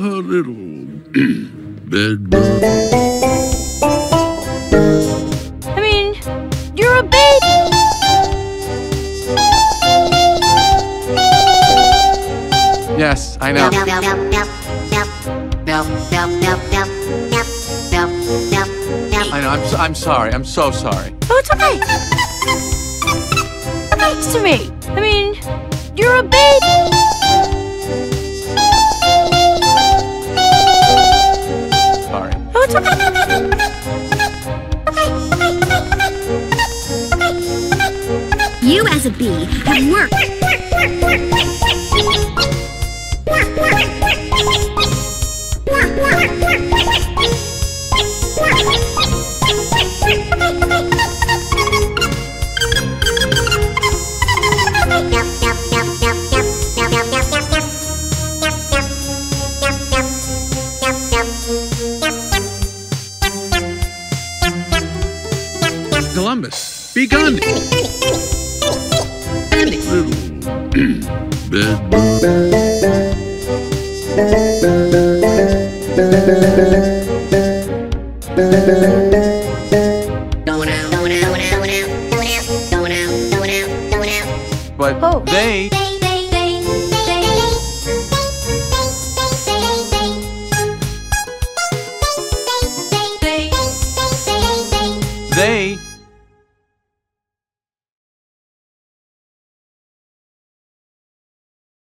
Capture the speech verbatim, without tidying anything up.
little bedbug. I mean, you're a baby. Yes, I know. I know, I'm, so, I'm sorry. I'm so sorry. Oh, it's okay. Come next to me. I mean, you're a baby. Sorry. Oh, it's okay. You as a bee have worked. Columbus, be gone. Little bedbug. But Oh. they... They...